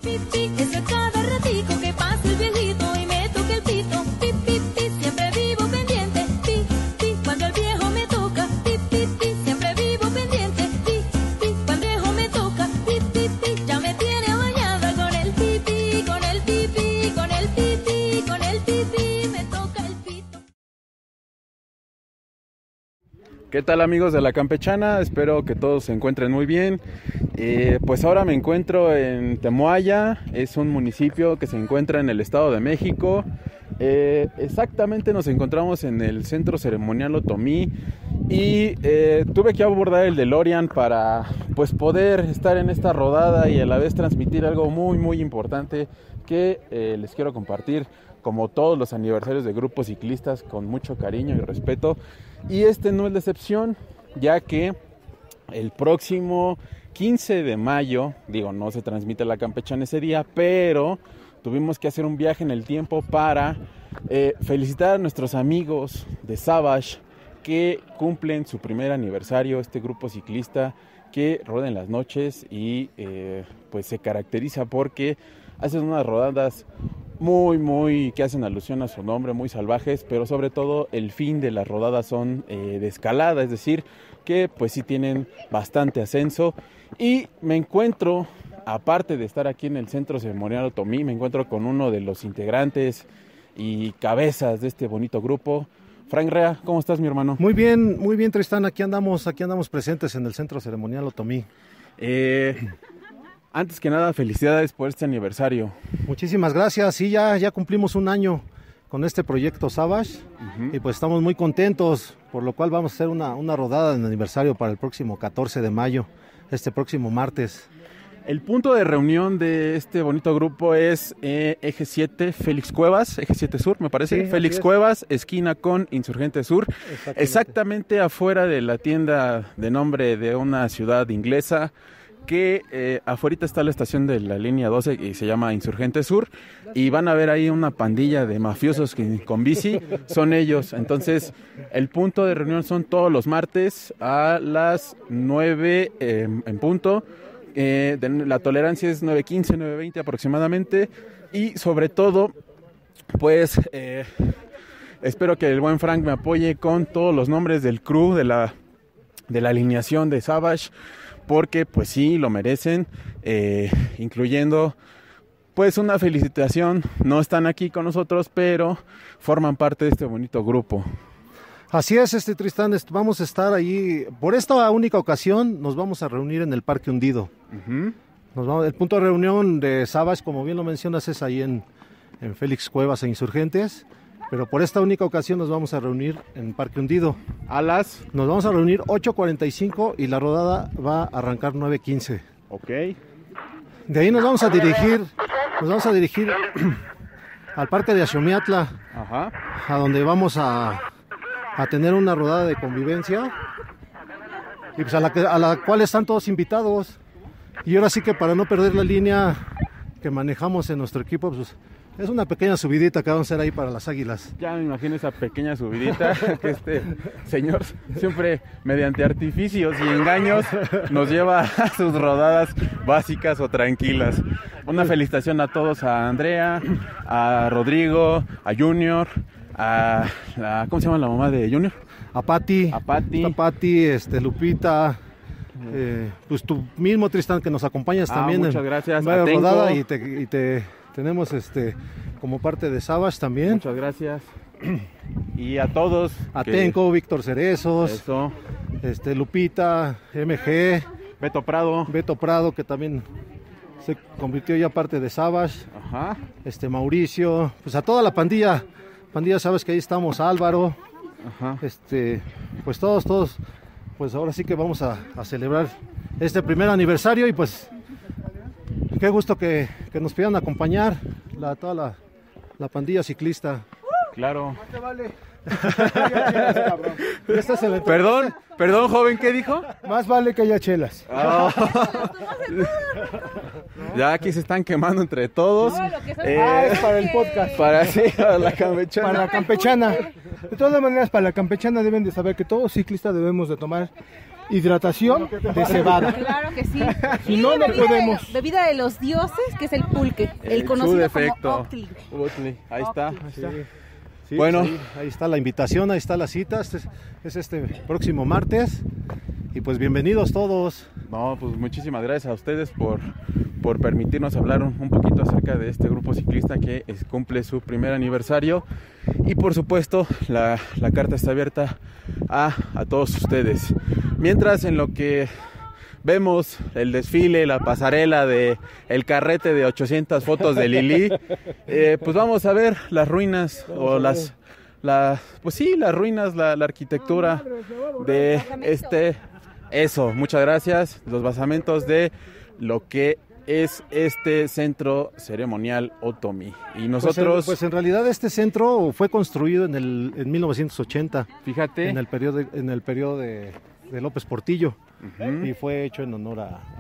pi, pi, eso es cada ratico que pasa el viejito y me toca el pito. Pi, pi, pi, siempre vivo pendiente. Pi, pi, cuando el viejo me toca. Pi, pi, pi, siempre vivo pendiente. Pi, pi, cuando el viejo me toca. Pi, pi, pi, ya me tiene bañada con el pipí, con el pipí, con el pipí, con el pipí, me toca el pito. ¿Qué tal, amigos de La Campechana? Espero que todos se encuentren muy bien. Pues ahora me encuentro en Temoaya, es un municipio que se encuentra en el Estado de México. Exactamente nos encontramos en el Centro Ceremonial Otomí y tuve que abordar el DeLorean para pues poder estar en esta rodada y a la vez transmitir algo muy importante que les quiero compartir, como todos los aniversarios de grupos ciclistas, con mucho cariño y respeto. Y este no es la excepción, ya que el próximo 15 de mayo, no se transmite La Campechana ese día, pero tuvimos que hacer un viaje en el tiempo para felicitar a nuestros amigos de Savage que cumplen su primer aniversario, este grupo ciclista que roda en las noches y pues se caracteriza porque hacen unas rodadas muy que hacen alusión a su nombre, muy salvajes, pero sobre todo el fin de las rodadas son de escalada, es decir, que pues sí tienen bastante ascenso. Y me encuentro, aparte de estar aquí en el Centro Ceremonial Otomí, me encuentro con uno de los integrantes y cabezas de este bonito grupo. Frank Rea, ¿cómo estás, mi hermano? Muy bien, Tristán, aquí andamos presentes en el Centro Ceremonial Otomí. Antes que nada, felicidades por este aniversario. Muchísimas gracias, sí, ya cumplimos un año con este proyecto Savage y pues estamos muy contentos, por lo cual vamos a hacer una rodada de aniversario para el próximo 14 de mayo, este próximo martes. El punto de reunión de este bonito grupo es Eje 7 Félix Cuevas, Eje 7 Sur, me parece. Sí, Félix Cuevas, esquina con Insurgente Sur. Exactamente afuera de la tienda de nombre de una ciudad inglesa, que afuera está la estación de la línea 12 y se llama Insurgente Sur, y van a ver ahí una pandilla de mafiosos con bici, son ellos. Entonces el punto de reunión son todos los martes a las 9 en punto. La tolerancia es 9:15, 9:20 aproximadamente, y sobre todo pues espero que el buen Frank me apoye con todos los nombres del crew de la alineación de Savage, porque pues sí, lo merecen, incluyendo pues una felicitación. No están aquí con nosotros, pero forman parte de este bonito grupo. Así es, Tristán, vamos a estar ahí, por esta única ocasión nos vamos a reunir en el Parque Hundido. El punto de reunión de Savage, como bien lo mencionas, es ahí en Félix Cuevas e Insurgentes, pero por esta única ocasión nos vamos a reunir en Parque Hundido. Nos vamos a reunir 8:45 y la rodada va a arrancar 9:15. Ok. De ahí nos vamos a dirigir al Parque de Axomiatla, a donde vamos a tener una rodada de convivencia, y pues a la cual están todos invitados. Y ahora sí que, para no perder la línea que manejamos en nuestro equipo, pues es una pequeña subidita que vamos a hacer ahí para las Águilas. Ya me imagino esa pequeña subidita que este señor siempre, mediante artificios y engaños, nos lleva a sus rodadas básicas o tranquilas. Una felicitación a todos, a Andrea, a Rodrigo, a Junior, ¿cómo se llama la mamá de Junior? A Pati, Lupita, pues tú mismo, Tristán, que nos acompañas también. Muchas gracias. A rodada, y te tenemos como parte de Savage también. Muchas gracias. Y a todos. A Tenco, Víctor Cerezos, eso. Lupita, MG, Beto Prado, que también se convirtió ya parte de Savage. Mauricio, pues a toda la pandilla, sabes que ahí estamos, Álvaro. Pues todos, pues ahora sí que vamos a celebrar este primer aniversario, y pues qué gusto que nos puedan acompañar toda la pandilla ciclista. Claro. ¿Qué vale? Perdón, joven, ¿qué dijo? Más vale que haya chelas. Ya aquí se están quemando entre todos. Es para el podcast. Para la campechana. Para la campechana. De todas maneras, para la campechana deben de saber que todo ciclista debemos de tomar hidratación de cebada. Claro que sí. Si Y no, no podemos. Bebida de los dioses, que es el pulque, el conocido como Octli. Ahí está. Sí, Bueno. pues ahí está la invitación, ahí está la cita. Es este próximo martes. Y pues bienvenidos todos. No, pues muchísimas gracias a ustedes por permitirnos hablar un poquito acerca de este grupo ciclista que cumple su primer aniversario. Y por supuesto, la carta está abierta a todos ustedes. Mientras, en lo que vemos el desfile, la pasarela de el carrete de 800 fotos de Lili, pues vamos a ver las ruinas o las ruinas, la arquitectura de muchas gracias, los basamentos de lo que es este centro ceremonial Otomi. Y nosotros Pues en realidad este centro fue construido en 1980. Fíjate, En el periodo de López Portillo. Y fue hecho en honor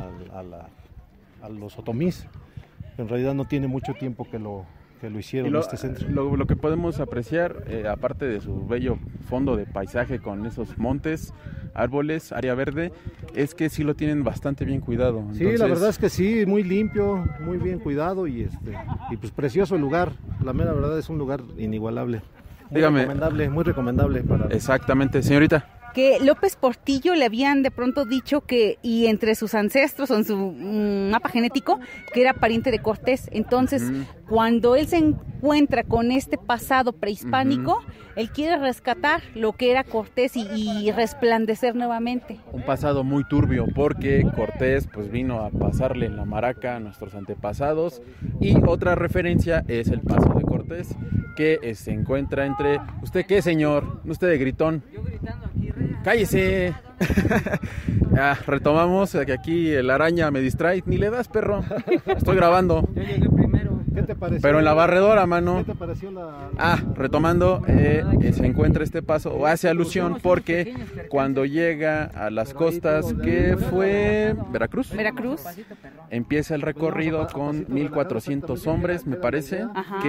a los otomís. En realidad no tiene mucho tiempo que lo hicieron este centro. Lo que podemos apreciar, aparte de su bello fondo de paisaje con esos montes, árboles, área verde, es que sí lo tienen bastante bien cuidado. Sí, la verdad es que sí, muy limpio, muy bien cuidado y pues precioso el lugar. La mera verdad es un lugar inigualable. Dígame. Muy recomendable para... Exactamente, señorita. Que López Portillo le habían de pronto dicho que, y entre sus ancestros o en su mapa genético, que era pariente de Cortés. Entonces, cuando él se encuentra con este pasado prehispánico, él quiere rescatar lo que era Cortés y resplandecer nuevamente. Un pasado muy turbio, porque Cortés pues vino a pasarle en la maraca a nuestros antepasados. Y otra referencia es el paso de Cortés, que se encuentra entre... ¿Usted qué, señor? ¿Usted de gritón? Yo gritando aquí, Rey. ¡Cállese! Retomamos, que aquí el araña me distrae. Ni le das, perro. Estoy grabando. Yo llegué primero. ¿Qué te pareció? Pero en la barredora, mano. ¿Qué te pareció la... Retomando, se encuentra este paso, o hace alusión porque cuando llega a las costas, que fue Veracruz, empieza el recorrido con 1400 hombres, me parece,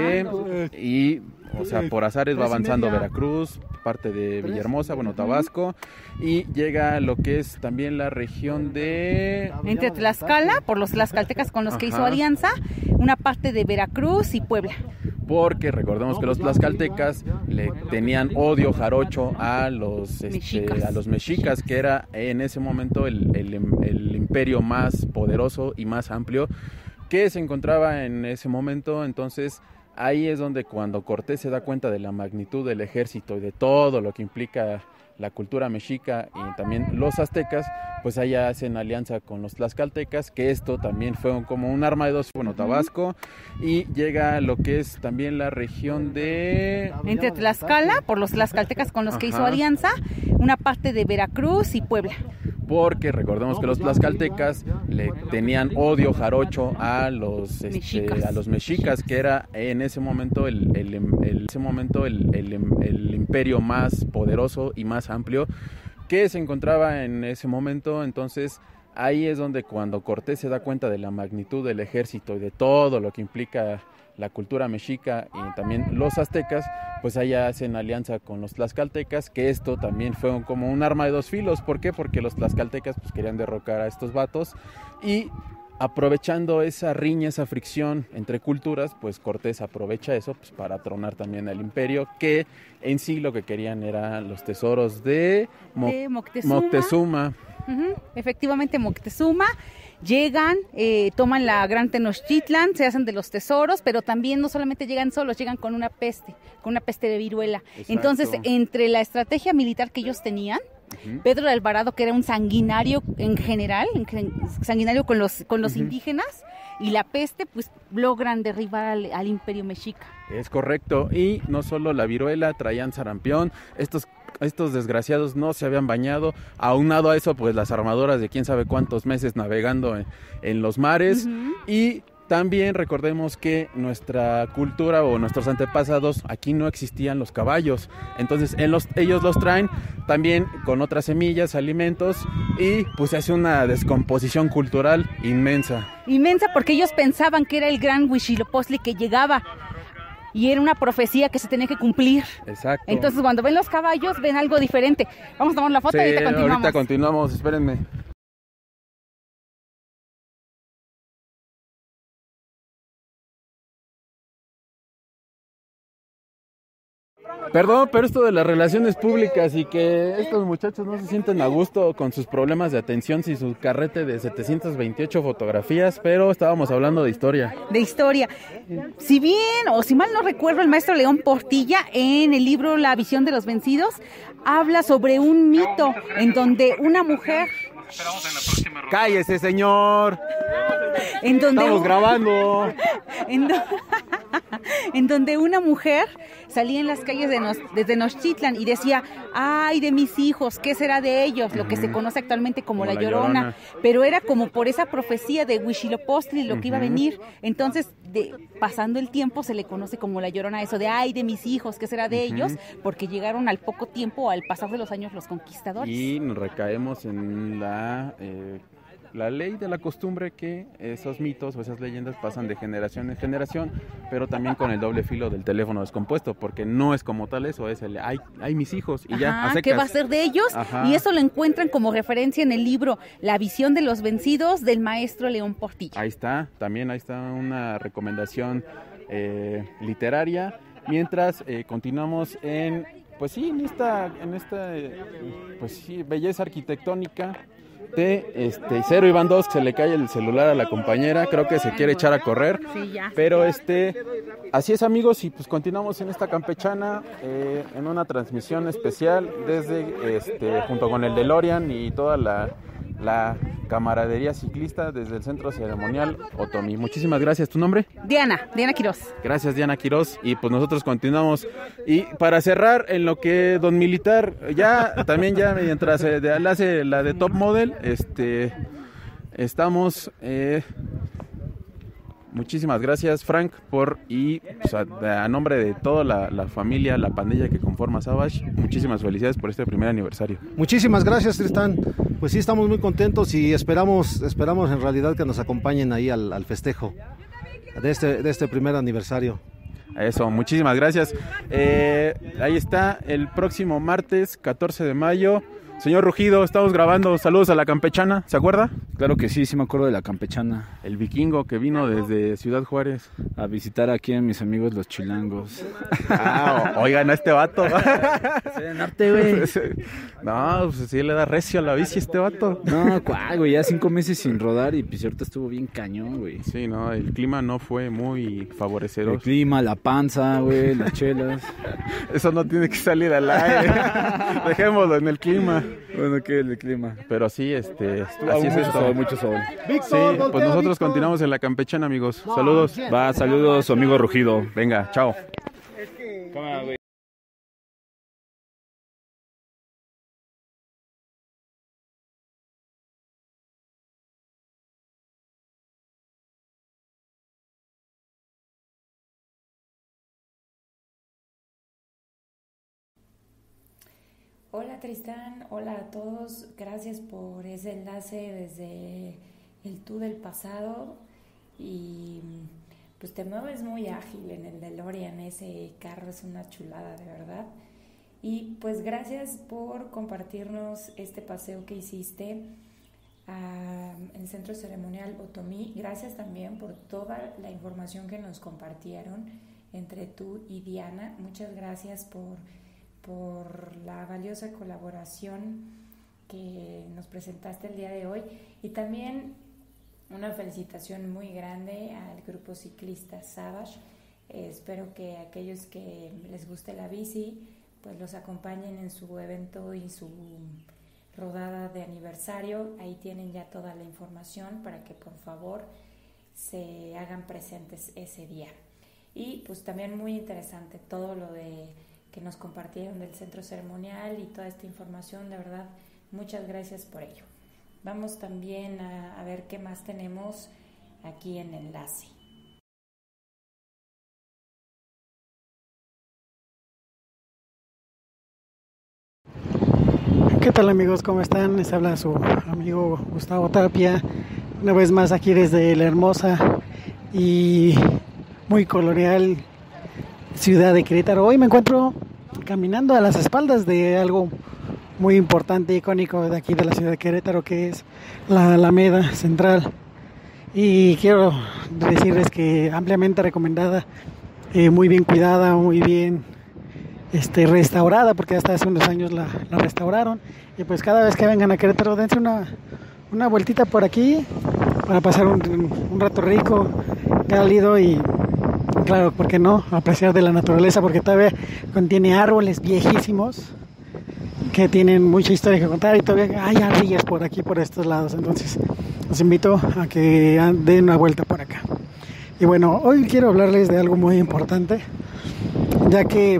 o sea, por azares va avanzando Veracruz, parte de Villahermosa, Tabasco, y llega a lo que es también la región de... Entre Tlaxcala, por los tlaxcaltecas con los que hizo alianza, una parte de Veracruz y Puebla. Porque recordemos que los tlaxcaltecas le tenían odio jarocho a los mexicas, que era en ese momento el imperio más poderoso y más amplio que se encontraba en ese momento. Entonces ahí es donde, cuando Cortés se da cuenta de la magnitud del ejército y de todo lo que implica la cultura mexica y también los aztecas, pues allá hacen alianza con los tlaxcaltecas, que esto también fue como un arma de dos, Tabasco, y llega a lo que es también la región de... Entre Tlaxcala, por los tlaxcaltecas con los que hizo alianza, una parte de Veracruz y Puebla. Porque recordemos que los tlaxcaltecas le tenían odio jarocho a los mexicas, que era en ese momento el imperio más poderoso y más amplio que se encontraba en ese momento. Entonces ahí es donde, cuando Cortés se da cuenta de la magnitud del ejército y de todo lo que implica la cultura mexica y también los aztecas, pues allá hacen alianza con los tlaxcaltecas, que esto también fue como un arma de dos filos. ¿Por qué? Porque los tlaxcaltecas pues querían derrocar a estos vatos, y aprovechando esa riña, esa fricción entre culturas, pues Cortés aprovecha eso pues para tronar también al imperio, que en sí lo que querían eran los tesoros de Moctezuma. Efectivamente, Moctezuma. Llegan, toman la Gran Tenochtitlan, se hacen de los tesoros, pero también no solamente llegan solos, llegan con una peste de viruela. Exacto. Entonces, entre la estrategia militar que ellos tenían, Pedro de Alvarado, que era un sanguinario en general, sanguinario con los indígenas, y la peste, pues logran derribar al imperio mexica. Es correcto, y no solo la viruela, traían sarampión. Estos desgraciados no se habían bañado. Aunado a eso, pues las armadoras de quién sabe cuántos meses navegando en los mares. Y también recordemos que nuestra cultura o nuestros antepasados, aquí no existían los caballos. Entonces ellos los traen también con otras semillas, alimentos, y pues se hace una descomposición cultural inmensa. Inmensa, porque ellos pensaban que era el gran Huitzilopochtli que llegaba y era una profecía que se tenía que cumplir. Exacto. Entonces cuando ven los caballos ven algo diferente. Vamos a tomar la foto y ahorita continuamos. Ahorita continuamos, espérenme. Perdón, pero esto de las relaciones públicas y que estos muchachos no se sienten a gusto con sus problemas de atención sin su carrete de 728 fotografías, pero estábamos hablando de historia. De historia. Si bien, o si mal no recuerdo, el maestro León Portilla, en el libro La visión de los vencidos, habla sobre un mito en donde una mujer... ¡Cállese, señor! En donde ¡Estamos grabando! En donde una mujer salía en las calles de Tenochtitlan y decía, ay de mis hijos, ¿qué será de ellos? Lo que se conoce actualmente como la Llorona. Pero era como por esa profecía de Huitzilopochtli lo que iba a venir. Entonces, pasando el tiempo, se le conoce como la Llorona, eso de, ay de mis hijos, ¿qué será de ellos? Porque llegaron al poco tiempo, al pasar de los años, los conquistadores. Y nos recaemos en la ley de la costumbre que esos mitos o esas leyendas pasan de generación en generación, pero también con el doble filo del teléfono descompuesto, porque no es como tal eso, es el ay mis hijos y ya, a secas. ¿Qué va a ser de ellos? Ajá. Y eso lo encuentran como referencia en el libro La visión de los vencidos del maestro León Portilla. Ahí está una recomendación literaria, mientras continuamos en esta belleza arquitectónica de Cero Iván 2, que se le cae el celular a la compañera, creo que se quiere echar a correr, sí, ya. Pero así es, amigos, y pues continuamos en esta campechana en una transmisión especial desde junto con el DeLorean y toda la camaradería ciclista desde el Centro Ceremonial Otomí. Muchísimas gracias. ¿Tu nombre? Diana Quiroz. Gracias, Diana Quiroz. Y pues nosotros continuamos. Y para cerrar, en lo que Don Militar mientras hace la de Top Model, estamos... Muchísimas gracias, Frank, a nombre de toda la familia, la pandilla que conforma Savage, muchísimas felicidades por este primer aniversario. Muchísimas gracias, Tristán. Pues sí, estamos muy contentos y esperamos en realidad que nos acompañen ahí al festejo de este primer aniversario. Eso, muchísimas gracias. Ahí está, el próximo martes, 14 de mayo. Señor Rugido, estamos grabando. Saludos a la campechana, ¿se acuerda? Claro que sí me acuerdo de la campechana. El vikingo que vino desde Ciudad Juárez a visitar aquí a mis amigos los chilangos. Oigan a este vato. Arte, güey. No, pues sí le da recio a la bici este vato. No, ¿cuál, güey? Ya 5 meses sin rodar y pues ahorita estuvo bien cañón, güey. Sí, no, el clima no fue muy favorecedor. El clima, la panza, güey, las chelas. Eso no tiene que salir al aire. Dejémoslo en el clima. Bueno, que el clima. Pero sí, así es esto. Mucho sol. Sí, pues nosotros continuamos en la campechana, amigos. Saludos. Saludos, su amigo Rugido. Venga, chao. Cámara, güey. Hola Tristán, hola a todos, gracias por ese enlace desde el tú del pasado y pues te mueves muy ágil en el DeLorean, ese carro es una chulada de verdad y pues gracias por compartirnos este paseo que hiciste en el Centro Ceremonial Otomí, gracias también por toda la información que nos compartieron entre tú y Diana, muchas gracias por la valiosa colaboración que nos presentaste el día de hoy y también una felicitación muy grande al grupo ciclista Savage. Espero que aquellos que les guste la bici pues los acompañen en su evento y su rodada de aniversario. Ahí tienen ya toda la información para que por favor se hagan presentes ese día. Y pues también muy interesante todo lo que nos compartieron del centro ceremonial y toda esta información, de verdad, muchas gracias por ello. Vamos también a ver qué más tenemos aquí en enlace. ¿Qué tal amigos? ¿Cómo están? Les habla su amigo Gustavo Tapia, una vez más aquí desde La Hermosa y muy colonial ciudad de Querétaro. Hoy me encuentro caminando a las espaldas de algo muy importante, icónico de aquí de la ciudad de Querétaro, que es la Alameda Central. Y quiero decirles que ampliamente recomendada, muy bien cuidada, muy bien restaurada, porque hasta hace unos años la restauraron. Y pues cada vez que vengan a Querétaro, dense una vueltita por aquí para pasar un rato rico, cálido y, claro, ¿por qué no?, apreciar de la naturaleza, porque todavía contiene árboles viejísimos que tienen mucha historia que contar y todavía hay ardillas por aquí, por estos lados. Entonces los invito a que den una vuelta por acá. Y bueno, hoy quiero hablarles de algo muy importante, ya que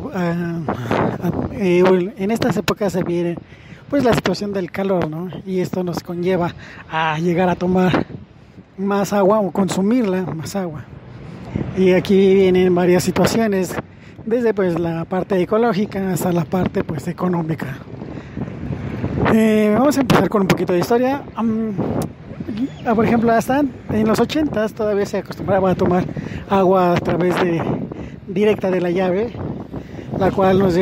en estas épocas se viene pues la situación del calor, ¿no? Y esto nos conlleva a llegar a tomar más agua o consumirla más agua. Y aquí vienen varias situaciones, desde pues la parte ecológica hasta la parte pues económica. Vamos a empezar con un poquito de historia. Por ejemplo, hasta en los 80s todavía se acostumbraba a tomar agua a través directa de la llave, la cual nos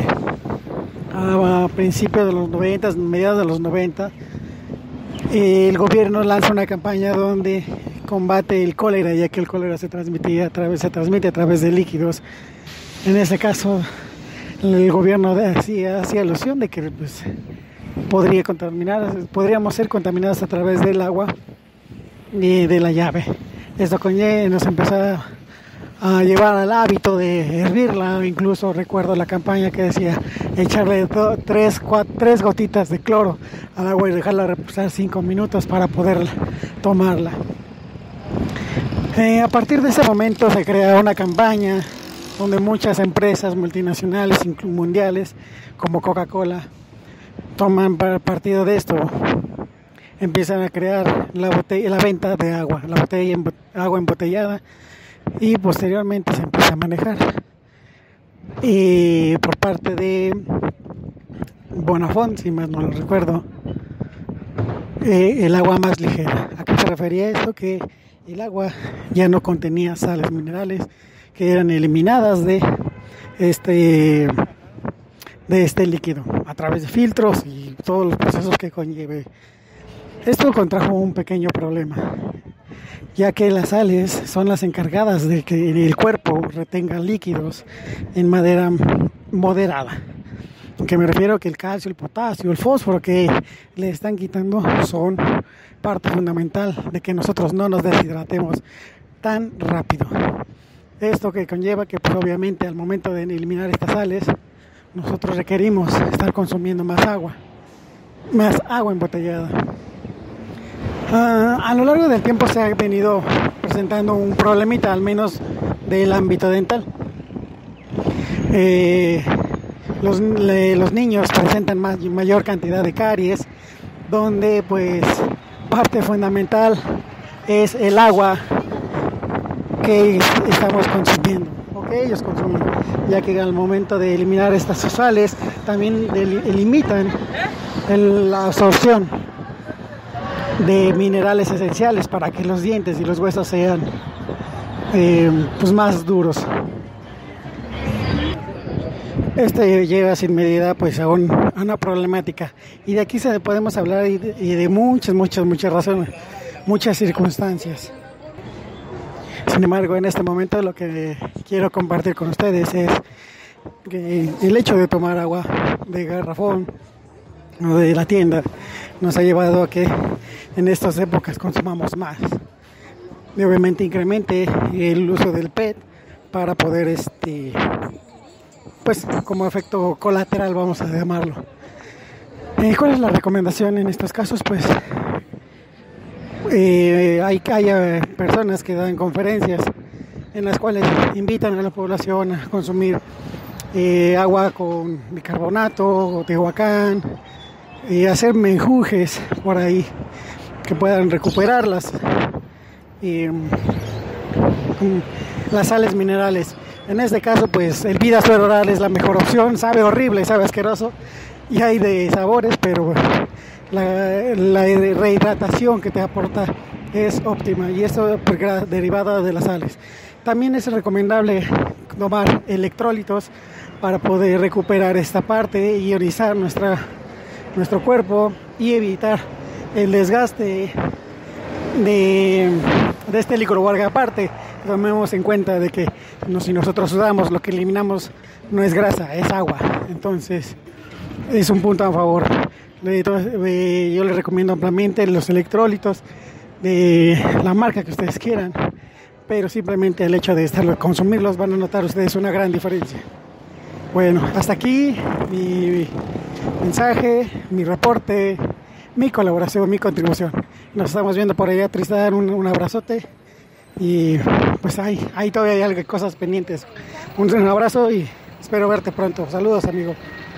a principios de los 90, mediados de los 90, el gobierno lanza una campaña donde combate el cólera, ya que el cólera se transmite a través de líquidos. En este caso, el gobierno hacía alusión de que pues, podríamos ser contaminados a través del agua y de la llave. Esto nos empezó a llevar al hábito de hervirla. Incluso recuerdo la campaña que decía echarle 3 gotitas de cloro al agua y dejarla reposar 5 minutos para poder tomarla. A partir de ese momento se crea una campaña donde muchas empresas multinacionales mundiales como Coca-Cola toman partido de esto. Empiezan a crear la venta de agua, agua embotellada, y posteriormente se empieza a manejar. Y por parte de Bonafont, si más no lo recuerdo, el agua más ligera. ¿A qué se refería esto? Que el agua ya no contenía sales minerales, que eran eliminadas de este líquido a través de filtros y todos los procesos que conlleve. Esto contrajo un pequeño problema, ya que las sales son las encargadas de que el cuerpo retenga líquidos en manera moderada. Que me refiero a que el calcio, el potasio, el fósforo que le están quitando son parte fundamental de que nosotros no nos deshidratemos tan rápido. Esto que conlleva que pues, obviamente al momento de eliminar estas sales, nosotros requerimos estar consumiendo más agua embotellada. A lo largo del tiempo se ha venido presentando un problemita, al menos del ámbito dental. Los niños presentan mayor cantidad de caries, donde pues parte fundamental es el agua que estamos consumiendo, o que ellos consumen, ya que al momento de eliminar estas sales también limitan la absorción de minerales esenciales para que los dientes y los huesos sean pues más duros. Lleva sin medida pues a una problemática, y de aquí podemos hablar y de muchas razones, muchas circunstancias. Sin embargo, en este momento lo que quiero compartir con ustedes es que el hecho de tomar agua de garrafón o de la tienda nos ha llevado a que en estas épocas consumamos más, y obviamente incremente el uso del PET para poder pues como efecto colateral, vamos a llamarlo. ¿Cuál es la recomendación en estos casos? Pues hay personas que dan conferencias en las cuales invitan a la población a consumir agua con bicarbonato o tehuacán, y hacer menjurjes por ahí que puedan recuperar las sales minerales. En este caso, pues el Vida Suero Oral es la mejor opción. Sabe horrible, sabe asqueroso, y hay de sabores, pero la rehidratación que te aporta es óptima, y esto derivada de las sales. También es recomendable tomar electrólitos para poder recuperar esta parte y ionizar nuestro cuerpo y evitar el desgaste de este líquido, porque aparte tomemos en cuenta de que si nosotros sudamos, lo que eliminamos no es grasa, es agua. Entonces es un punto a favor. Yo les recomiendo ampliamente los electrólitos de la marca que ustedes quieran, pero simplemente el hecho de consumirlos van a notar ustedes una gran diferencia. Bueno, hasta aquí mi mensaje, mi reporte, mi colaboración, mi contribución. Nos estamos viendo por allá, Tristán, un abrazote. Y pues ahí todavía hay cosas pendientes. Un abrazo y espero verte pronto. Saludos, amigo.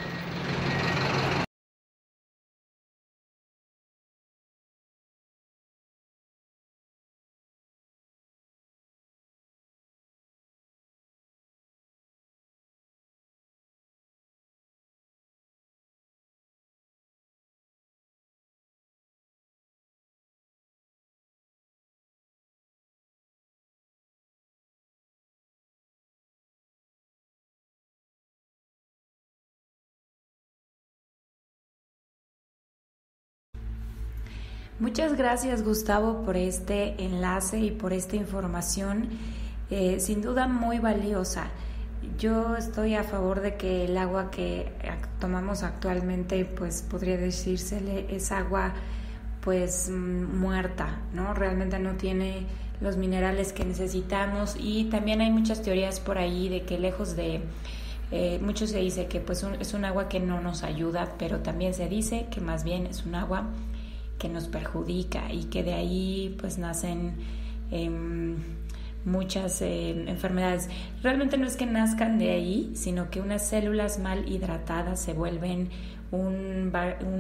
Muchas gracias, Gustavo, por este enlace y por esta información, sin duda muy valiosa. Yo estoy a favor de que el agua que tomamos actualmente, pues podría decírsele, es agua pues muerta, ¿no? Realmente no tiene los minerales que necesitamos, y también hay muchas teorías por ahí de que lejos de... mucho se dice que pues es un agua que no nos ayuda, pero también se dice que más bien es un agua que nos perjudica y que de ahí pues nacen muchas enfermedades. Realmente no es que nazcan de ahí, sino que unas células mal hidratadas se vuelven un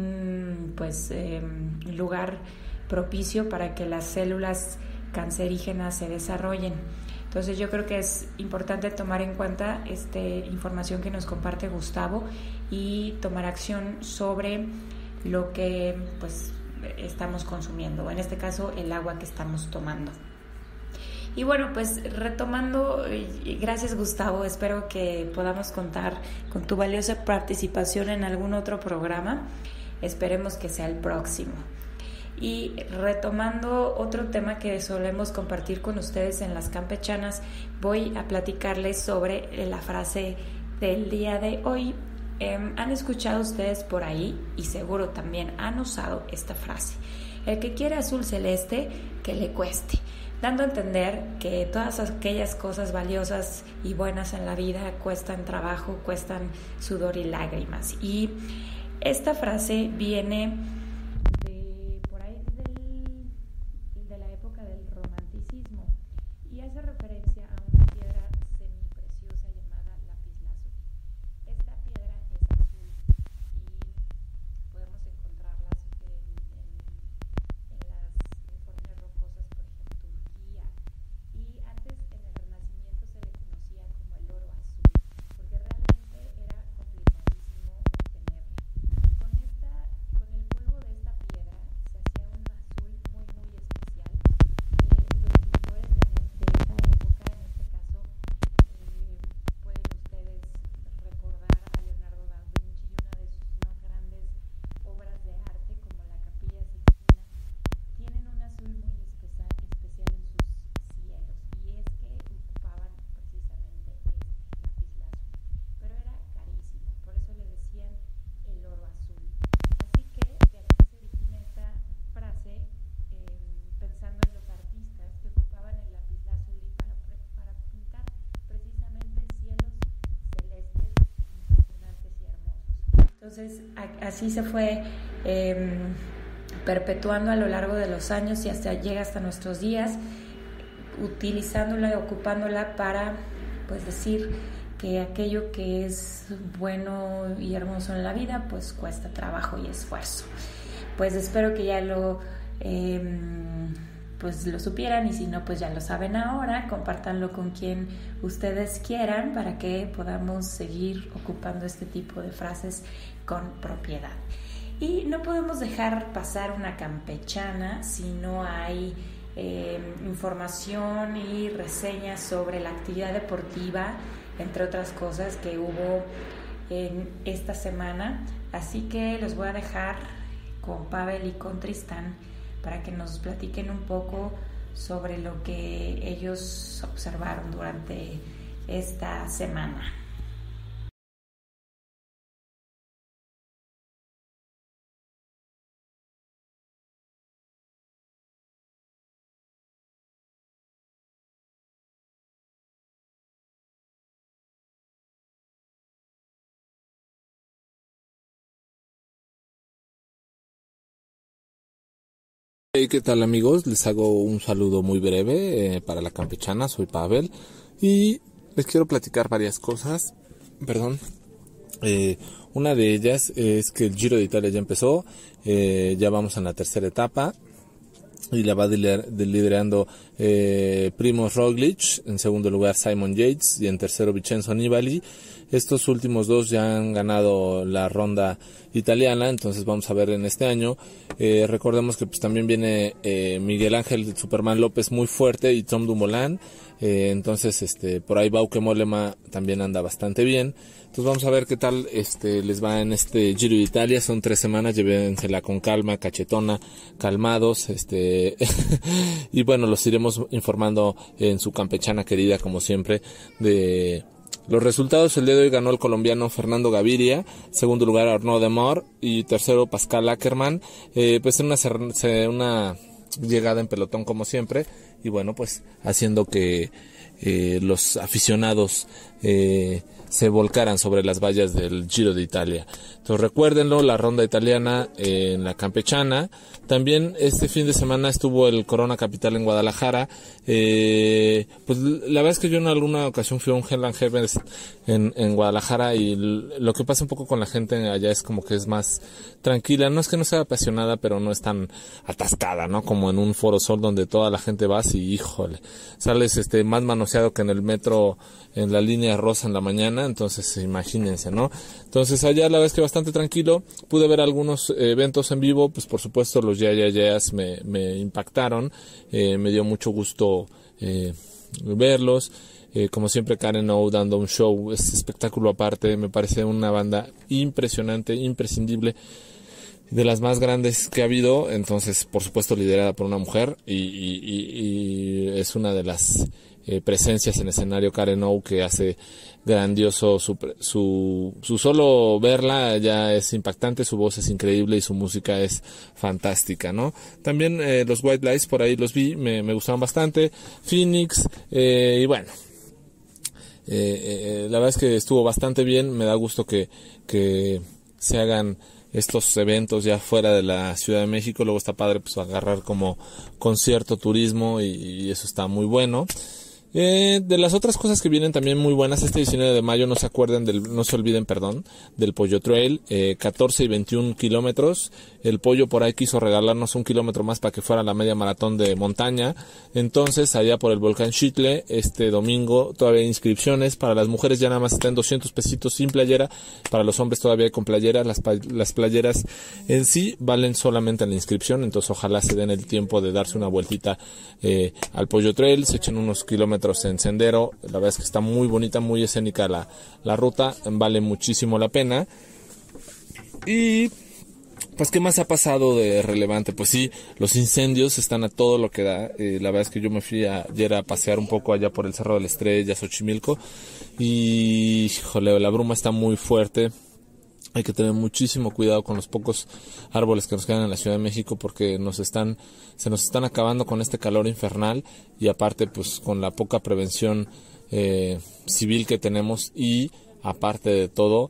lugar propicio para que las células cancerígenas se desarrollen. Entonces yo creo que es importante tomar en cuenta esta información que nos comparte Gustavo y tomar acción sobre lo que pues estamos consumiendo, en este caso el agua que estamos tomando. Y bueno, pues retomando, gracias Gustavo, espero que podamos contar con tu valiosa participación en algún otro programa, esperemos que sea el próximo. Y retomando otro tema que solemos compartir con ustedes en las campechanas, voy a platicarles sobre la frase del día de hoy. Han escuchado ustedes por ahí y seguro también han usado esta frase: el que quiere azul celeste, que le cueste, dando a entender que todas aquellas cosas valiosas y buenas en la vida cuestan trabajo, cuestan sudor y lágrimas. Y esta frase viene por ahí de la época del romanticismo y hace referencia a una piedra semipreciosa llamada lapislázuli. Esta piedra es azul y podemos encontrarlas en las formas rocosas, por ejemplo Turquía, y antes en el Renacimiento se le conocía como el oro azul porque realmente era complicadísimo obtenerlo. Con el polvo de esta piedra se hacía un azul muy muy especial que los pintores de esta época, en este caso pueden ustedes recordar a Leonardo da Vinci y una de sus más grandes obras de arte como la Capilla Sixtina, tienen un azul muy especial en sus cielos, y es que ocupaban precisamente lapislázuli, pero era carísimo, por eso le decían el oro azul. Así que de aquí se origina esta frase, pensando en los artistas que ocupaban el lapislázuli para pintar precisamente cielos celestes impresionantes y hermosos. Entonces así se fue perpetuando a lo largo de los años y llega hasta nuestros días, utilizándola y ocupándola para pues decir que aquello que es bueno y hermoso en la vida pues cuesta trabajo y esfuerzo. Pues espero que ya lo supieran, y si no pues ya lo saben ahora. Compártanlo con quien ustedes quieran para que podamos seguir ocupando este tipo de frases con propiedad. Y no podemos dejar pasar una campechana si no hay información y reseñas sobre la actividad deportiva entre otras cosas que hubo en esta semana. Así que los voy a dejar con Pavel y con Tristán para que nos platiquen un poco sobre lo que ellos observaron durante esta semana. Hey, ¿qué tal amigos? Les hago un saludo muy breve para la campechana, soy Pavel y les quiero platicar varias cosas, una de ellas es que el Giro de Italia ya empezó, ya vamos en la tercera etapa y la va liderando Primož Roglič, en segundo lugar Simon Yates y en tercero Vincenzo Nibali. Estos últimos dos ya han ganado la ronda italiana, entonces vamos a ver en este año. Recordemos que pues también viene Miguel Ángel Superman López muy fuerte y Tom Dumoulin. Entonces por ahí Bauke Mollema también anda bastante bien. Entonces vamos a ver qué tal les va en este Giro de Italia. Son 3 semanas, llévensela con calma, cachetona, calmados, y bueno, los iremos informando en su campechana querida, como siempre, de los resultados. El día de hoy ganó el colombiano Fernando Gaviria, segundo lugar Arnaud Demar y tercero Pascal Ackermann, pues en una llegada en pelotón como siempre, y bueno, pues haciendo que los aficionados se volcaran sobre las vallas del Giro de Italia. Entonces recuérdenlo, la ronda italiana en la campechana. También este fin de semana estuvo el Corona Capital en Guadalajara. Pues la verdad es que yo en alguna ocasión fui a un Hell and Heavens en Guadalajara, y lo que pasa un poco con la gente allá es como que es más tranquila. No es que no sea apasionada, pero no es tan atascada, ¿no? Como en un Foro Sol donde toda la gente va y híjole, sales más manoseado que en el metro en la línea rosa en la mañana. Entonces imagínense, ¿no? Entonces allá la verdad es que bastante tranquilo. Pude ver algunos eventos en vivo, pues por supuesto los Yayas me impactaron, me dio mucho gusto verlos. Como siempre Karen O dando un show, es espectáculo aparte, me parece una banda impresionante, imprescindible, de las más grandes que ha habido. Entonces por supuesto liderada por una mujer, y es una de las presencias en escenario, Karen O, que hace grandioso su solo verla ya es impactante, su voz es increíble y su música es fantástica, ¿no? También los White Lies por ahí los vi, me gustaron bastante. Phoenix, y bueno, la verdad es que estuvo bastante bien. Me da gusto que se hagan estos eventos ya fuera de la Ciudad de México. Luego está padre pues agarrar como concierto turismo, y eso está muy bueno. De las otras cosas que vienen también muy buenas, este 19 de mayo no se olviden del Pollo Trail, 14 y 21 kilómetros. El Pollo por ahí quiso regalarnos 1 kilómetro más para que fuera la media maratón de montaña. Entonces allá por el volcán Xitle, este domingo todavía hay inscripciones. Para las mujeres ya nada más está en 200 pesitos sin playera, para los hombres todavía hay con playera. Las playeras en sí valen solamente la inscripción, entonces ojalá se den el tiempo de darse una vueltita al Pollo Trail, se echen unos kilómetros en sendero. La verdad es que está muy bonita, muy escénica la ruta, vale muchísimo la pena. Y pues, ¿qué más ha pasado de relevante? Pues sí, los incendios están a todo lo que da. La verdad es que yo me fui ayer a pasear un poco allá por el Cerro de la Estrella, Xochimilco, y híjole, la bruma está muy fuerte. Hay que tener muchísimo cuidado con los pocos árboles que nos quedan en la Ciudad de México, porque se nos están acabando con este calor infernal, y aparte pues con la poca prevención civil que tenemos, y aparte de todo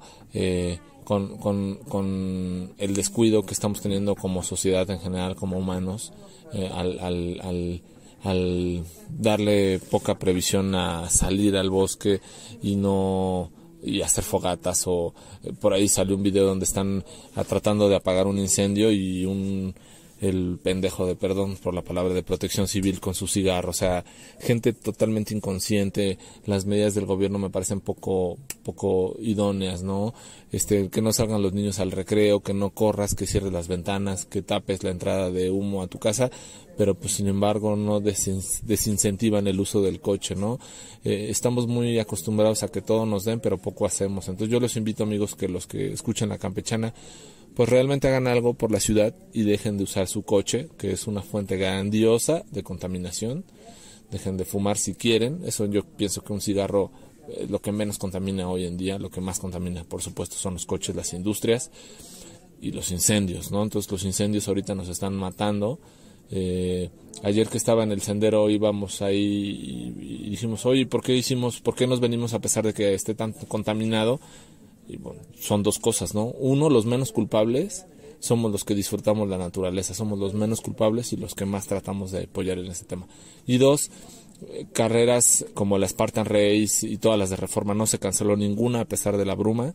con el descuido que estamos teniendo como sociedad en general, como humanos, al darle poca previsión a salir al bosque y hacer fogatas. O por ahí salió un video donde están tratando de apagar un incendio, y un el pendejo de, perdón por la palabra, de Protección Civil con su cigarro, o sea, gente totalmente inconsciente. Las medidas del gobierno me parecen poco idóneas, ¿no? Que no salgan los niños al recreo, que no corras, que cierres las ventanas, que tapes la entrada de humo a tu casa, pero pues sin embargo no desincentivan el uso del coche, ¿no? Estamos muy acostumbrados a que todo nos den, pero poco hacemos. Entonces yo los invito, amigos, que los que escuchan La Campechana, pues realmente hagan algo por la ciudad y dejen de usar su coche, que es una fuente grandiosa de contaminación. Dejen de fumar si quieren. Eso yo pienso que un cigarro es lo que menos contamina hoy en día. Lo que más contamina, por supuesto, son los coches, las industrias y los incendios, ¿no? Entonces los incendios ahorita nos están matando. Ayer que estaba en el sendero íbamos ahí y dijimos, oye, ¿por qué nos venimos a pesar de que esté tan contaminado? Y bueno, son dos cosas, ¿no? Uno, los menos culpables somos los que disfrutamos la naturaleza, somos los menos culpables y los que más tratamos de apoyar en este tema. Y dos, carreras como la Spartan Race y todas las de Reforma, no se canceló ninguna a pesar de la bruma.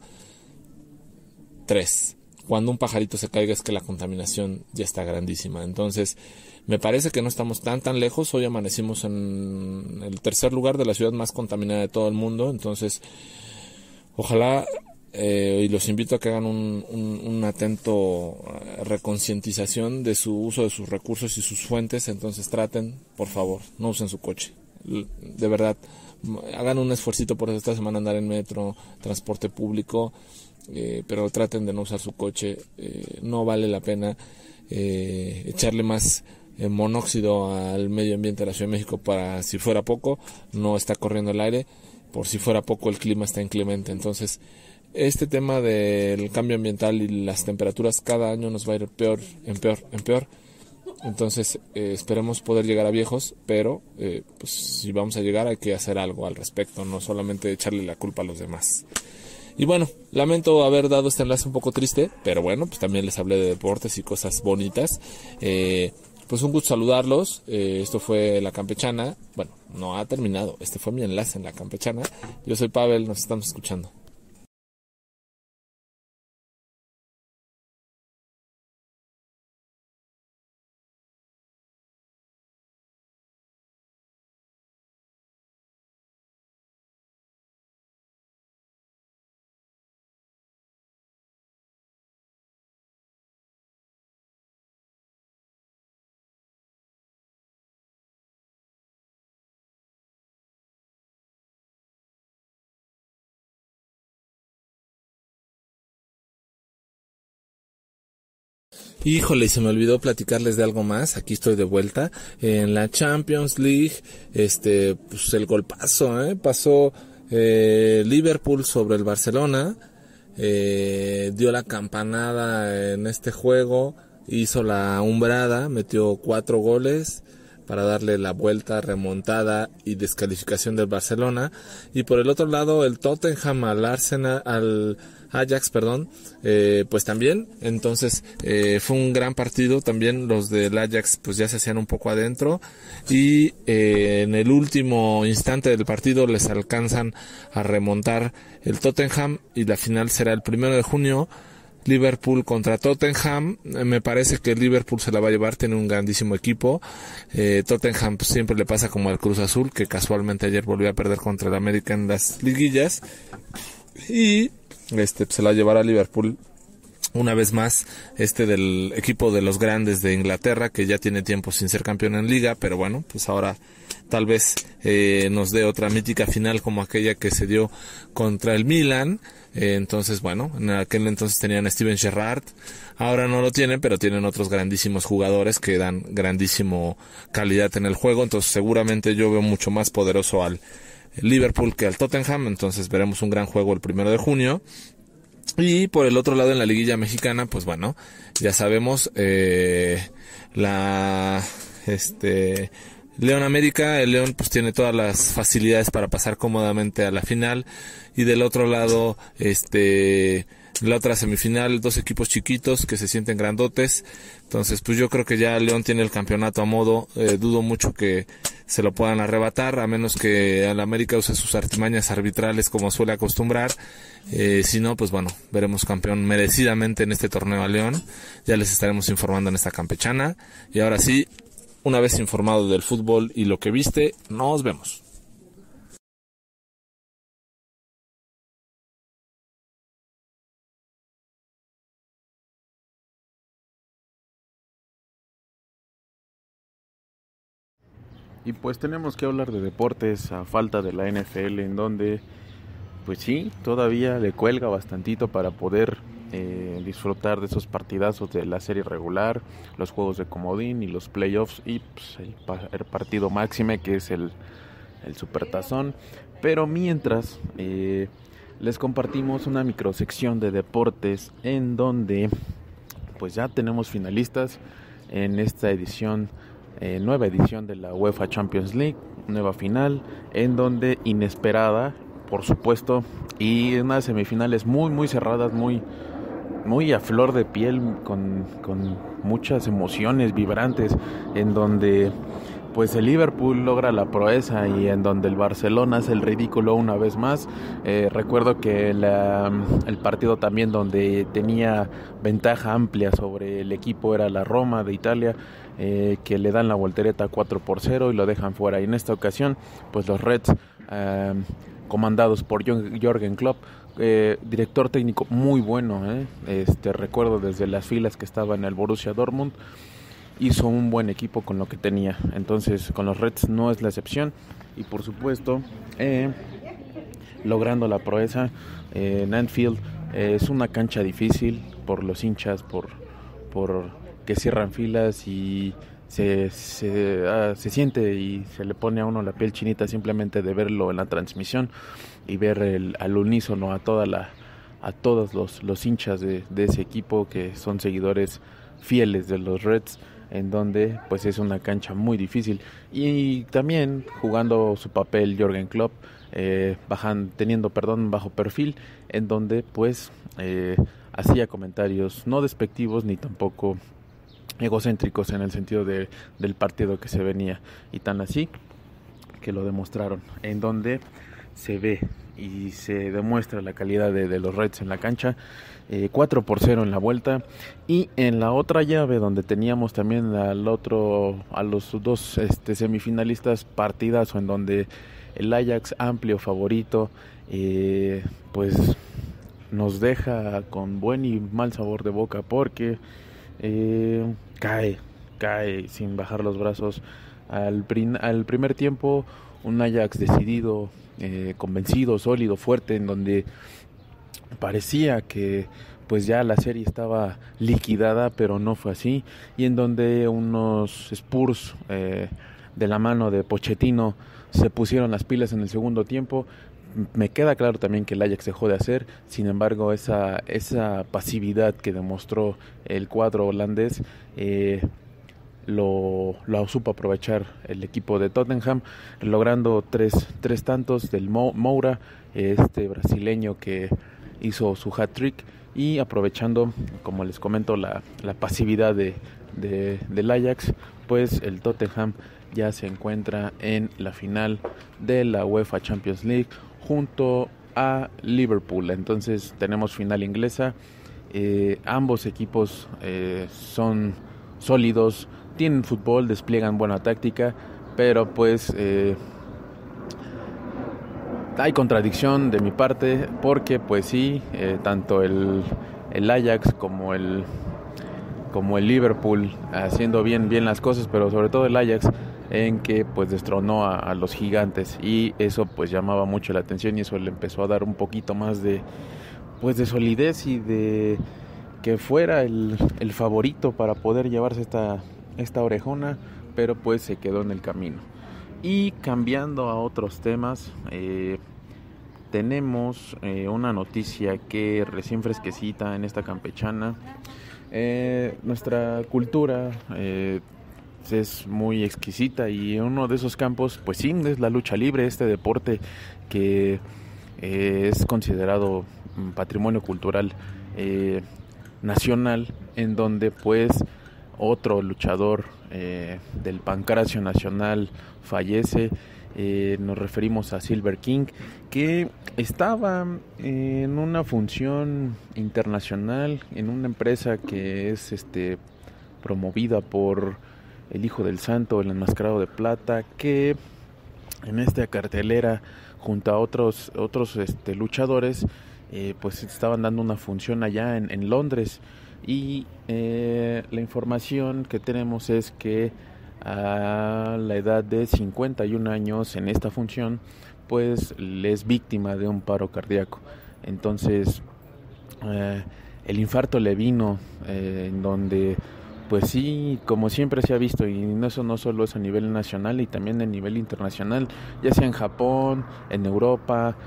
3, cuando un pajarito se caiga es que la contaminación ya está grandísima. Entonces, me parece que no estamos tan lejos. Hoy amanecimos en el tercer lugar de la ciudad más contaminada de todo el mundo. Entonces, ojalá, y los invito a que hagan un atento reconcientización de su uso de sus recursos y sus fuentes. Entonces traten, por favor, no usen su coche. De verdad, hagan un esfuercito por esta semana, andar en metro, transporte público, pero traten de no usar su coche. No vale la pena echarle más monóxido al medio ambiente de la Ciudad de México. Para si fuera poco, no está corriendo el aire, por si fuera poco el clima está inclemente. Entonces este tema del cambio ambiental y las temperaturas cada año nos va a ir peor, en peor. Entonces esperemos poder llegar a viejos, pero pues si vamos a llegar hay que hacer algo al respecto, no solamente echarle la culpa a los demás. Y bueno, lamento haber dado este enlace un poco triste, pero bueno, pues también les hablé de deportes y cosas bonitas. Pues un gusto saludarlos. Esto fue La Campechana. Bueno, no ha terminado, este fue mi enlace en La Campechana. Yo soy Pavel, nos estamos escuchando. Híjole, se me olvidó platicarles de algo más. Aquí estoy de vuelta en la Champions League. Pues el golpazo, pasó Liverpool sobre el Barcelona, dio la campanada en este juego, hizo la umbrada, metió 4 goles para darle la vuelta, remontada y descalificación del Barcelona. Y por el otro lado, el Tottenham al Ajax, pues también. Entonces fue un gran partido. También los del Ajax pues ya se hacían un poco adentro y en el último instante del partido les alcanzan a remontar el Tottenham y la final será el 1 de junio. Liverpool contra Tottenham. Me parece que Liverpool se la va a llevar, tiene un grandísimo equipo. Tottenham pues, siempre le pasa como al Cruz Azul, que casualmente ayer volvió a perder contra el América en las liguillas. Y se la llevará Liverpool una vez más, del equipo de los grandes de Inglaterra, que ya tiene tiempo sin ser campeón en liga, pero bueno, pues ahora tal vez nos dé otra mítica final como aquella que se dio contra el Milan. Entonces, bueno, en aquel entonces tenían a Steven Gerrard, ahora no lo tienen, pero tienen otros grandísimos jugadores que dan grandísimo calidad en el juego. Entonces seguramente yo veo mucho más poderoso al Liverpool que al Tottenham. Entonces veremos un gran juego el 1 de junio. Y por el otro lado, en la liguilla mexicana, pues bueno, ya sabemos, León América, el León pues tiene todas las facilidades para pasar cómodamente a la final. Y del otro lado, La otra semifinal, 2 equipos chiquitos que se sienten grandotes. Entonces, pues yo creo que ya León tiene el campeonato a modo. Dudo mucho que se lo puedan arrebatar, a menos que el América use sus artimañas arbitrales como suele acostumbrar. Si no, pues bueno, veremos campeón merecidamente en este torneo a León. Ya les estaremos informando en esta campechana. Y ahora sí, una vez informado del fútbol y lo que viste, nos vemos. Y pues tenemos que hablar de deportes a falta de la NFL, en donde pues sí, todavía le cuelga bastantito para poder disfrutar de esos partidazos de la serie regular, los juegos de comodín y los playoffs y pues, el partido máxime, que es el Supertazón. Pero mientras les compartimos una microsección de deportes en donde pues ya tenemos finalistas en esta edición, nueva edición de la UEFA Champions League, nueva final, en donde inesperada, por supuesto, y unas semifinales muy cerradas, muy a flor de piel, con muchas emociones vibrantes, en donde pues el Liverpool logra la proeza y en donde el Barcelona hace el ridículo una vez más. Recuerdo que el partido también donde tenía ventaja amplia sobre el equipo era la Roma de Italia, que le dan la voltereta 4-0 y lo dejan fuera. Y en esta ocasión, pues los Reds, comandados por Jürgen Klopp, director técnico muy bueno, recuerdo desde las filas que estaba en el Borussia Dortmund, hizo un buen equipo con lo que tenía. Entonces con los Reds no es la excepción, y por supuesto logrando la proeza en Anfield. Es una cancha difícil por los hinchas, por que cierran filas, y se siente y se le pone a uno la piel chinita simplemente de verlo en la transmisión y ver al unísono a todos los hinchas de ese equipo, que son seguidores fieles de los Reds, en donde pues es una cancha muy difícil. Y también jugando su papel Jürgen Klopp, teniendo bajo perfil, en donde pues hacía comentarios no despectivos ni tampoco egocéntricos en el sentido del partido que se venía, y tan así que lo demostraron, en donde se ve y se demuestra la calidad de los Reds en la cancha. 4-0 en la vuelta. Y en la otra llave, donde teníamos también a los dos semifinalistas, partidazo, en donde el Ajax, amplio favorito, pues nos deja con buen y mal sabor de boca, porque cae sin bajar los brazos al primer tiempo. Un Ajax decidido, convencido, sólido, fuerte, en donde parecía que pues ya la serie estaba liquidada, pero no fue así, y en donde unos Spurs de la mano de Pochettino se pusieron las pilas en el segundo tiempo. Me queda claro también que el Ajax dejó de hacer, sin embargo esa pasividad que demostró el cuadro holandés lo supo aprovechar el equipo de Tottenham, logrando tres tantos del Moura, brasileño que hizo su hat-trick, y aprovechando, como les comento, la pasividad del Ajax, pues el Tottenham ya se encuentra en la final de la UEFA Champions League junto a Liverpool. Entonces tenemos final inglesa. Ambos equipos son sólidos, tienen fútbol, despliegan buena táctica, pero pues hay contradicción de mi parte, porque pues sí, tanto el Ajax como el Liverpool haciendo bien las cosas, pero sobre todo el Ajax, en que pues destronó a los gigantes, y eso pues llamaba mucho la atención, y eso le empezó a dar un poquito más de solidez y de que fuera el favorito para poder llevarse esta orejona, pero pues se quedó en el camino. Y cambiando a otros temas, tenemos una noticia que recién fresquecita en esta campechana. Nuestra cultura es muy exquisita, y uno de esos campos pues sí es la lucha libre, este deporte que es considerado patrimonio cultural nacional, en donde pues otro luchador del Pancracio Nacional fallece. Nos referimos a Silver King, que estaba en una función internacional en una empresa que es promovida por el Hijo del Santo, el Enmascarado de Plata, que en esta cartelera junto a otros luchadores pues estaban dando una función allá en Londres. Y la información que tenemos es que a la edad de 51 años en esta función pues le es víctima de un paro cardíaco. Entonces el infarto le vino, en donde pues sí, como siempre se ha visto, y eso no solo es a nivel nacional y también a nivel internacional, ya sea en Japón, en Europa,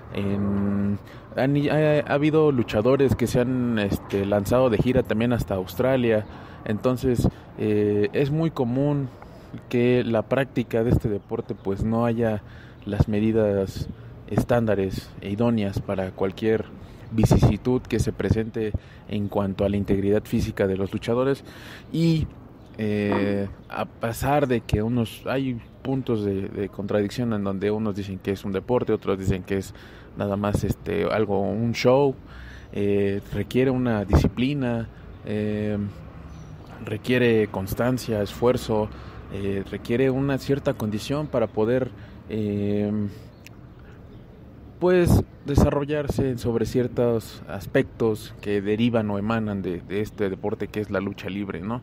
ha habido luchadores que se han lanzado de gira también hasta Australia. Entonces es muy común que la práctica de este deporte pues no haya las medidas estándares e idóneas para cualquier vicisitud que se presente en cuanto a la integridad física de los luchadores. Y a pesar de que hay puntos de contradicción en donde unos dicen que es un deporte, otros dicen que es nada más un show, requiere una disciplina, requiere constancia, esfuerzo, requiere una cierta condición para poder pues desarrollarse sobre ciertos aspectos que derivan o emanan de este deporte que es la lucha libre, ¿no?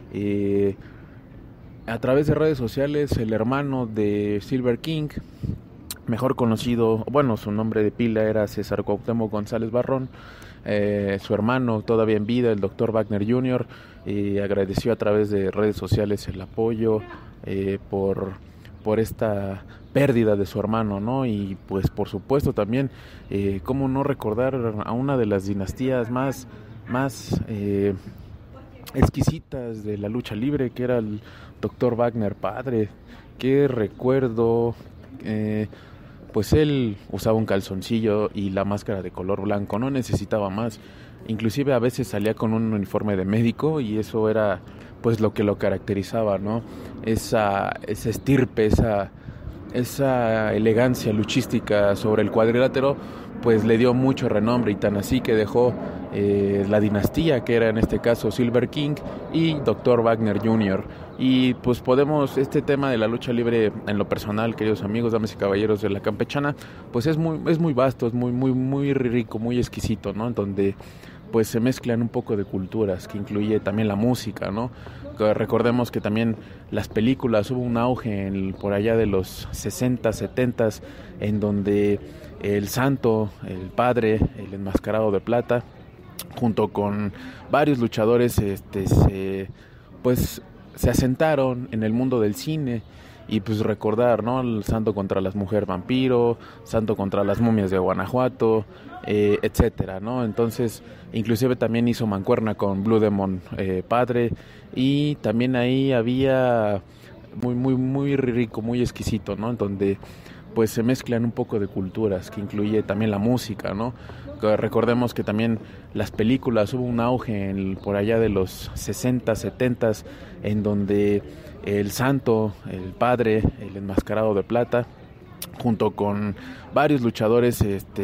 A través de redes sociales, el hermano de Silver King, mejor conocido, su nombre de pila era César Cuauhtémoc González Barrón, su hermano todavía en vida, el Dr. Wagner Jr., agradeció a través de redes sociales el apoyo por esta pérdida de su hermano, ¿no? Y pues por supuesto también cómo no recordar a una de las dinastías más exquisitas de la lucha libre, que era el Dr. Wagner padre, que recuerdo pues él usaba un calzoncillo y la máscara de color blanco, no necesitaba más, inclusive a veces salía con un uniforme de médico y eso era pues lo que lo caracterizaba, ¿no? Esa estirpe, esa elegancia luchística sobre el cuadrilátero, pues le dio mucho renombre, y tan así que dejó la dinastía, que era en este caso Silver King y Dr. Wagner Jr. Y pues este tema de la lucha libre, en lo personal, queridos amigos, damas y caballeros de la campechana, pues es muy vasto, es muy rico, muy exquisito, ¿no? En donde pues se mezclan un poco de culturas, que incluye también la música, ¿no? Recordemos que también las películas, hubo un auge por allá de los 60, 70, en donde el Santo, el Padre, el Enmascarado de Plata, junto con varios luchadores, se asentaron en el mundo del cine. Y pues recordar, ¿no? El Santo contra las Mujeres Vampiro, Santo contra las Momias de Guanajuato, etcétera, ¿no? Entonces, inclusive también hizo mancuerna con Blue Demon padre, y también ahí había muy rico, muy exquisito, ¿no? En donde pues se mezclan un poco de culturas, que incluye también la música, ¿no? Recordemos que también las películas, hubo un auge por allá de los 60, 70, en donde el Santo, el Padre, el Enmascarado de Plata, junto con varios luchadores,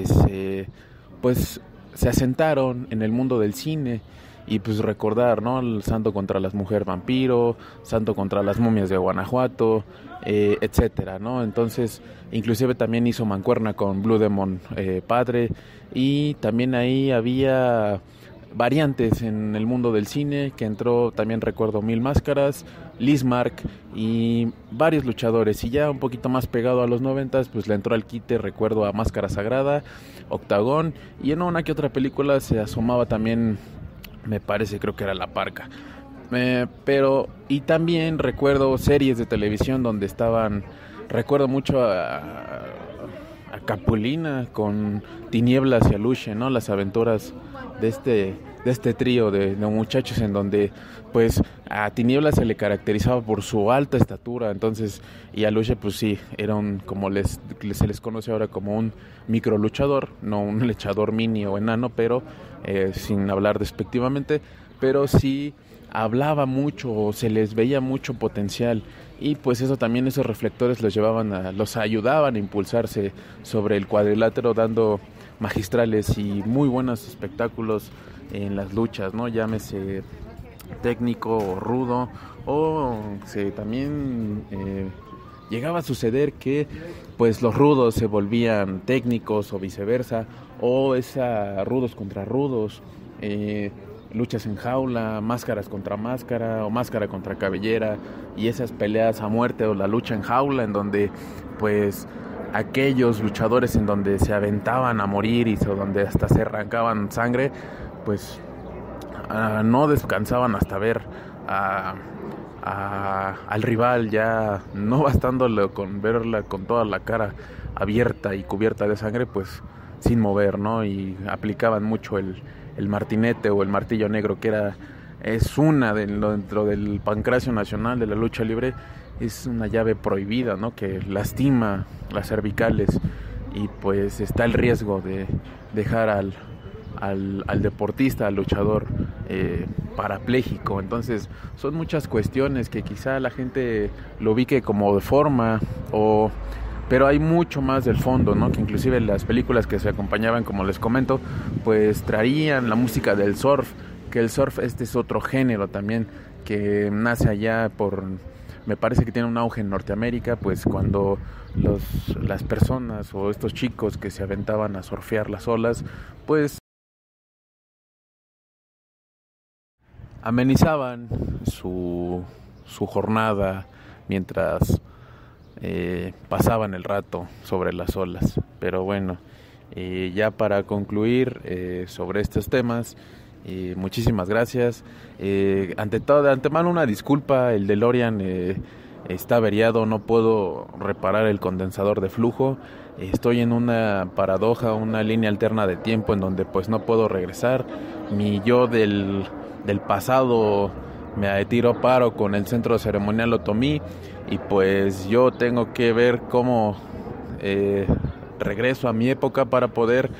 se asentaron en el mundo del cine. Y pues recordar, ¿no? El Santo contra las Mujeres Vampiro, Santo contra las Momias de Guanajuato, etcétera, ¿no? Entonces, inclusive también hizo mancuerna con Blue Demon padre, y también ahí había variantes en el mundo del cine, que entró también, recuerdo, Mil Máscaras, Lismark y varios luchadores. Y ya un poquito más pegado a los 90, pues le entró al quite, recuerdo, a Máscara Sagrada, Octagón, y en una que otra película se asomaba también, me parece, creo que era La Parca. Y también recuerdo series de televisión donde recuerdo mucho a Capulina con Tinieblas y Aluche, ¿no? Las aventuras de este trío de muchachos en donde pues a Tinieblas se le caracterizaba por su alta estatura, entonces, y a Lucha pues sí, era se les conoce ahora como un micro luchador, no un luchador mini o enano, pero sin hablar despectivamente, pero sí hablaba mucho, se les veía mucho potencial, y pues eso también, esos reflectores los ayudaban a impulsarse sobre el cuadrilátero, dando magistrales y muy buenos espectáculos en las luchas, ¿no? Llámese técnico o rudo, o también llegaba a suceder que pues los rudos se volvían técnicos o viceversa, o rudos contra rudos, luchas en jaula, máscaras contra máscara o máscara contra cabellera, y esas peleas a muerte o la lucha en jaula en donde pues aquellos luchadores en donde se aventaban a morir y donde hasta se arrancaban sangre, pues no descansaban hasta ver al rival, ya no bastándole con verla con toda la cara abierta y cubierta de sangre, pues sin mover, ¿no? Y aplicaban mucho el martinete o el martillo negro, que es dentro del pancracio nacional de la lucha libre, es una llave prohibida, ¿no? Que lastima las cervicales, y pues está el riesgo de dejar al deportista, al luchador parapléjico. Entonces son muchas cuestiones que quizá la gente lo ubique como de forma, pero hay mucho más del fondo, ¿no? Que inclusive las películas que se acompañaban, como les comento, pues traían la música del surf, que el surf es otro género también que nace allá me parece que tiene un auge en Norteamérica, pues cuando las personas o estos chicos que se aventaban a surfear las olas, pues amenizaban su jornada mientras pasaban el rato sobre las olas. Pero bueno, ya para concluir sobre estos temas, muchísimas gracias. De antemano una disculpa, el DeLorean está averiado, no puedo reparar el condensador de flujo. Estoy en una paradoja, una línea alterna de tiempo en donde pues no puedo regresar. Mi yo del pasado me tiró paro con el centro ceremonial Otomí, y pues yo tengo que ver cómo regreso a mi época para poder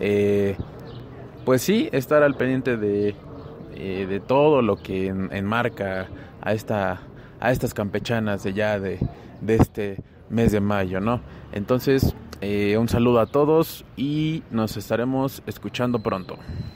pues sí, estar al pendiente de todo lo que enmarca a estas campechanas de este mes de mayo, ¿no? Entonces, un saludo a todos y nos estaremos escuchando pronto.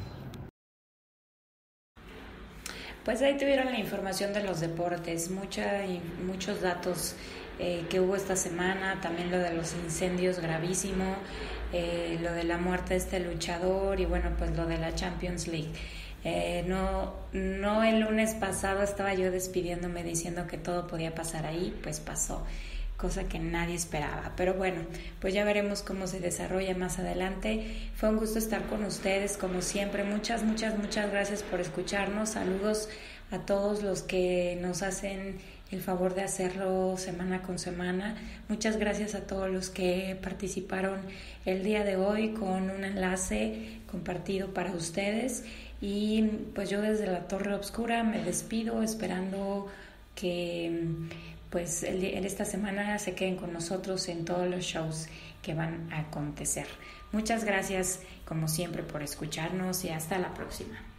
Pues ahí tuvieron la información de los deportes, muchos datos que hubo esta semana, también lo de los incendios gravísimo, lo de la muerte de este luchador, y bueno, pues lo de la Champions League. No el lunes pasado estaba yo despidiéndome diciendo que todo podía pasar ahí, pues pasó, cosa que nadie esperaba. Pero bueno, pues ya veremos cómo se desarrolla más adelante. Fue un gusto estar con ustedes, como siempre. Muchas gracias por escucharnos. Saludos a todos los que nos hacen el favor de hacerlo semana con semana. Muchas gracias a todos los que participaron el día de hoy con un enlace compartido para ustedes. Y pues yo desde la Torre Obscura me despido, esperando que pues en esta semana se queden con nosotros en todos los shows que van a acontecer. Muchas gracias como siempre por escucharnos y hasta la próxima.